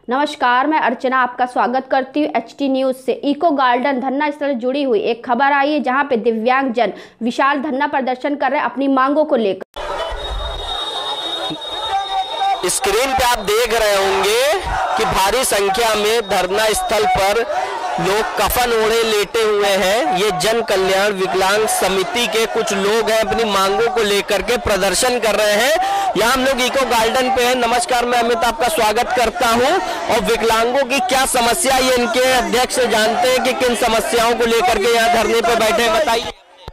नमस्कार, मैं अर्चना आपका स्वागत करती हूँ एचटी न्यूज से। इको गार्डन धरना स्थल से जुड़ी हुई एक खबर आई है जहां पे दिव्यांग जन विशाल धरना प्रदर्शन कर रहे हैं अपनी मांगों को लेकर। स्क्रीन पे आप देख रहे होंगे कि भारी संख्या में धरना स्थल पर लोग कफन ओढ़े लेटे हुए हैं। ये जन कल्याण विकलांग समिति के कुछ लोग हैं, अपनी मांगों को लेकर के प्रदर्शन कर रहे हैं। यहाँ हम लोग इको गार्डन पे हैं। नमस्कार, मैं अमित आपका स्वागत करता हूँ। और विकलांगों की क्या समस्या, ये इनके अध्यक्ष से जानते हैं कि किन समस्याओं को लेकर के यहाँ धरने पे बैठे हैं, बताइए।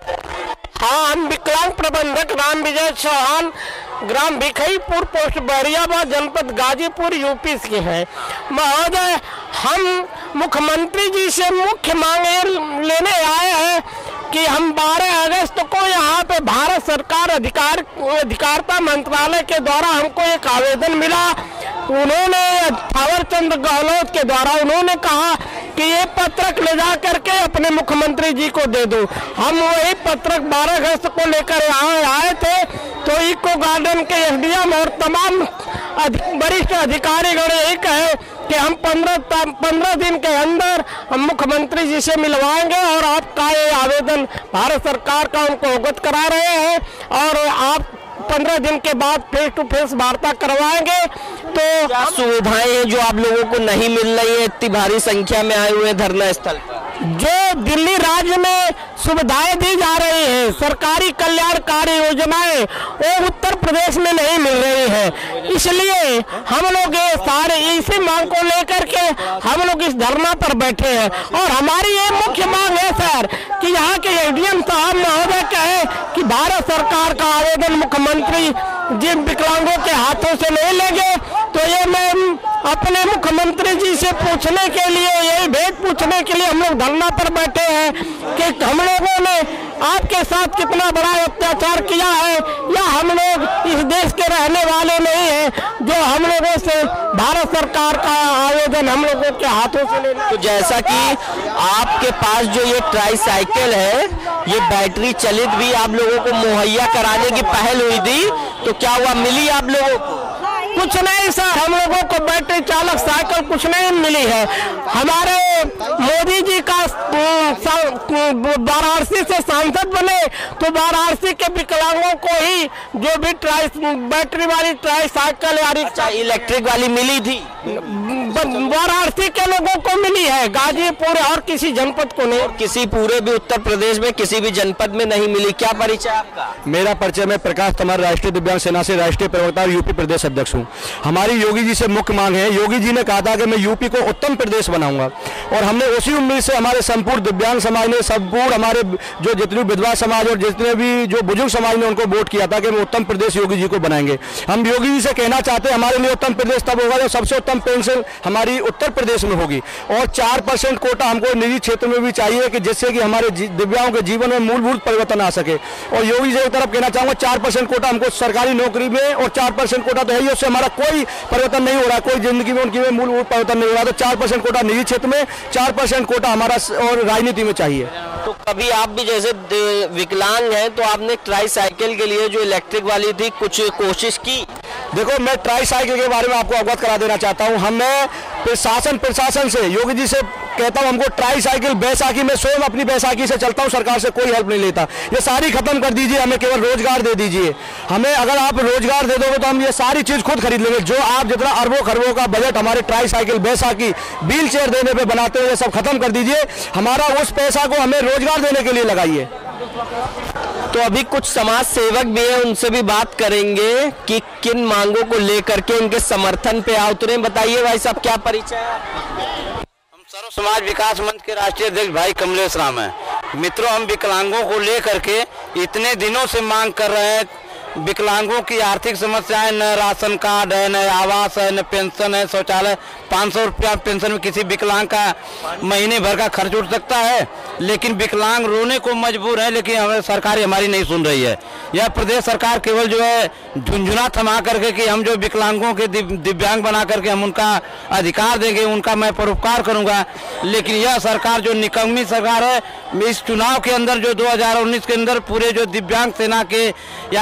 हाँ, हम विकलांग प्रबंधक राम विजय चौहान, ग्राम भिखईपुर, पोस्ट बहरियाबाद, जनपद गाजीपुर, यूपी के हैं। महोदय, हम मुख्यमंत्री जी से मुख्य मांगे लेने आए हैं कि हम 12 अगस्त को यहाँ पे भारत सरकार अधिकारिता मंत्रालय के द्वारा हमको एक आवेदन मिला। उन्होंने थावर चंद गहलोत के द्वारा उन्होंने कहा कि ये पत्रक ले जा करके अपने मुख्यमंत्री जी को दे दो। हम वही पत्रक 12 अगस्त को लेकर यहाँ आए थे, तो इको गार्डन के एसडीएम और तमाम वरिष्ठ अधिकारीगण यही कहे कि हम 15 दिन के अंदर हम मुख्यमंत्री जी से मिलवाएंगे और आपका ये आवेदन भारत सरकार का उनको अवगत करा रहे हैं और आप 15 दिन के बाद फेस टू फेस वार्ता करवाएंगे। तो क्या सुविधाएं हैं जो आप लोगों को नहीं मिल रही है इतनी भारी संख्या में आए हुए धरना स्थल पर? जो दिल्ली राज्य में सुविधाएं दी जा रही है, सरकारी कल्याणकारी योजनाएं, वो उत्तर प्रदेश में नहीं मिल रही है। इसलिए हम लोग ये सारे इसी मांग को लेकर के हम लोग इस धरना पर बैठे हैं। और हमारी ये मुख्य मांग है सर कि यहाँ के एसडीएम साहब महोदय कहे कि भारत सरकार का आवेदन मुख्यमंत्री जिन विकलांगों के हाथों से नहीं लेंगे। तो ये मैं अपने मुख्यमंत्री जी से पूछने के लिए, यही भेद पूछने के लिए हम लोग धरना पर बैठे हैं कि हम लोगों ने आपके साथ कितना बड़ा अत्याचार किया है, या हम लोग इस देश के रहने वाले नहीं हैं जो हम लोगों से भारत सरकार का आवेदन हम लोगों के हाथों से लेना। तो जैसा कि आपके पास जो ये ट्राईसाइकिल है, ये बैटरी चलित भी आप लोगों को मुहैया कराने की पहल हुई थी, तो क्या हुआ, मिली आप लोगों को? कुछ नहीं सर, हम लोगों को बैटरी चालक साइकिल कुछ नहीं मिली है। हमारे मोदी जी का वाराणसी से सांसद बने तो वाराणसी के विकलांगों को ही जो भी बैटरी वाली ट्राईसाइकिल या इलेक्ट्रिक वाली मिली थी, वाराणसी के लोगों को मिली है, गाजीपुर और किसी जनपद को नहीं। किसी पूरे भी उत्तर प्रदेश में किसी भी जनपद में नहीं मिली। क्या परिचय आपका? मेरा परिचय, मैं प्रकाश तमार, राष्ट्रीय दिव्यांग सेना से राष्ट्रीय प्रवक्ता और यूपी प्रदेश अध्यक्ष हूँ। हमारी योगी जी से मुख्य मांग है। योगी जी ने कहा था कि मैं यूपी को उत्तम प्रदेश बनाऊंगा, और हमने उसी उम्मीद से हमारे संपूर्ण दिव्यांग समाज ने, संपूर्ण हमारे जो जितने विधवा समाज और जितने भी जो बुजुर्ग समाज ने उनको वोट किया था कि हम उत्तम प्रदेश योगी जी को बनाएंगे। हम योगी जी से कहना चाहते हैं हमारे लिए उत्तम प्रदेश तब होगा जब सबसे उत्तम पेंशन हमारी उत्तर प्रदेश में होगी, और 4% कोटा हमको निजी क्षेत्र में भी चाहिए कि जिससे कि हमारे दिव्यांगों के जीवन में मूलभूत परिवर्तन आ सके। और योगी जी की तरफ कहना चाहूंगा 4% कोटा हमको सरकारी नौकरी में, और 4% कोटा तो है ही, उससे हमारा कोई परिवर्तन नहीं हो रहा, कोई जिंदगी में उनकी में मूलभूत परिवर्तन नहीं हो रहा। तो 4% कोटा निजी क्षेत्र में, 4% कोटा हमारा और राजनीति में चाहिए। तो कभी आप भी जैसे विकलांग हैं तो आपने ट्राईसाइकिल के लिए जो इलेक्ट्रिक वाली थी कुछ कोशिश की? देखो, मैं ट्राईसाइकिल के बारे में आपको अवगत करा देना चाहता हूं। मैं प्रशासन से योगी जी से कहता हूं हमको ट्राईसाइकिल बैसाखी में स्वयं अपनी बैसाखी से चलता हूं, सरकार से कोई हेल्प नहीं लेता। ये सारी खत्म कर दीजिए, हमें केवल रोजगार दे दीजिए। हमें अगर आप रोजगार दे दोगे तो हम ये सारी चीज खुद खरीद लेंगे। जो आप जितना अरबों खरबों का बजट हमारे ट्राईसाइकिल, बैसाखी, व्हील चेयर देने पे बनाते हो, ये सब खत्म कर दीजिए। हमारा उस पैसा को हमें रोजगार देने के लिए लगाइए। तो अभी कुछ समाज सेवक भी हैं, उनसे भी बात करेंगे कि किन मांगों को लेकर के उनके समर्थन पे आ उतरे। बताइए भाई साहब, क्या परिचय है? हम सर्व समाज विकास मंच के राष्ट्रीय अध्यक्ष भाई कमलेश राम है। मित्रों, हम विकलांगों को लेकर के इतने दिनों से मांग कर रहे हैं। विकलांगों की आर्थिक समस्याएं, न राशन कार्ड है, न आवास है, न पेंशन है, शौचालय। 500 रुपया पेंशन में किसी विकलांग का महीने भर का खर्च उठ सकता है, लेकिन विकलांग रोने को मजबूर है। लेकिन हमें सरकार हमारी नहीं सुन रही है। यह प्रदेश सरकार केवल जो है झुंझुना थमा करके कि हम जो विकलांगों के दिव्यांग बना करके हम उनका अधिकार देंगे, उनका मैं परोपकार करूंगा। लेकिन यह सरकार जो निकम्मी सरकार है, इस चुनाव के अंदर जो 2019 के अंदर पूरे जो दिव्यांग सेना के या चाहे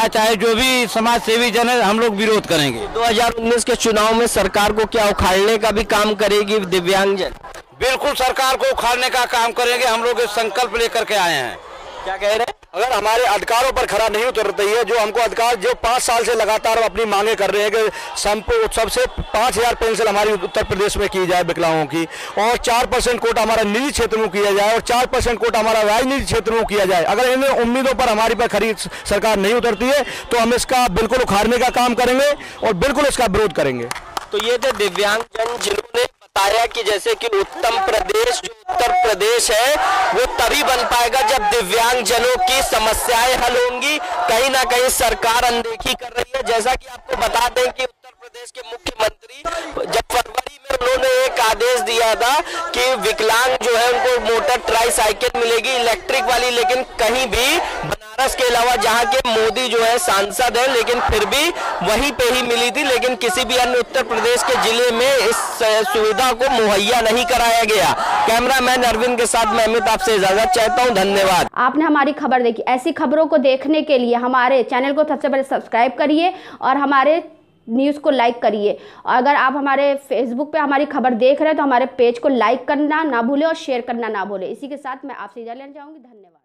जो भी समाज सेवी जन है हम लोग विरोध करेंगे। 2019 के चुनाव में सरकार को क्या उखाड़ने का भी काम करेगी दिव्यांगजन? बिल्कुल सरकार को उखाड़ने का काम करेंगे, हम लोग संकल्प लेकर के आए हैं। क्या कह रहे हैं? अगर हमारे अधिकारों पर खरा नहीं उतरती है, जो हमको अधिकार जो 5 साल से लगातार अपनी मांगे कर रहे हैं कि सबसे 5000 पेंशन हमारी उत्तर प्रदेश में की जाए विकलांगों की, और 4% कोटा हमारा निजी क्षेत्र में किया जाए, और 4% कोटा हमारा राजनीतिक क्षेत्र में किया जाए। अगर इन उम्मीदों पर हमारी पर खरी सरकार नहीं उतरती है तो हम इसका बिल्कुल उखाड़ने का काम करेंगे और बिल्कुल इसका विरोध करेंगे। तो ये थे दिव्यांगजन जिन्होंने बताया कि जैसे कि उत्तम प्रदेश जो उत्तर प्रदेश है वो तभी बन पाएगा जब दिव्यांगजनों की समस्याएं हल होंगी। कहीं ना कहीं सरकार अनदेखी कर रही है। जैसा कि आपको बता दें कि उत्तर प्रदेश के मुख्यमंत्री जब फरवरी में उन्होंने एक आदेश दिया था कि विकलांग जो है उनको मोटर ट्राईसाइकिल मिलेगी इलेक्ट्रिक वाली, लेकिन कहीं भी बनारस के अलावा जहां के मोदी जो है सांसद है, लेकिन फिर भी वहीं पे ही मिली थी, लेकिन किसी भी अन्य उत्तर प्रदेश के जिले में इस सुविधा को मुहैया नहीं कराया गया। कैमरामैन अरविंद के साथ मैं अमित आपसे इजाजत चाहता हूं। धन्यवाद। आपने हमारी खबर देखी। ऐसी खबरों को देखने के लिए हमारे चैनल को सबसे पहले सब्सक्राइब करिए और हमारे न्यूज़ को लाइक करिए। अगर आप हमारे फेसबुक पे हमारी खबर देख रहे हैं तो हमारे पेज को लाइक करना ना भूलें और शेयर करना ना भूलें। इसी के साथ मैं आपसे इजाजत लेना चाहूँगी। धन्यवाद।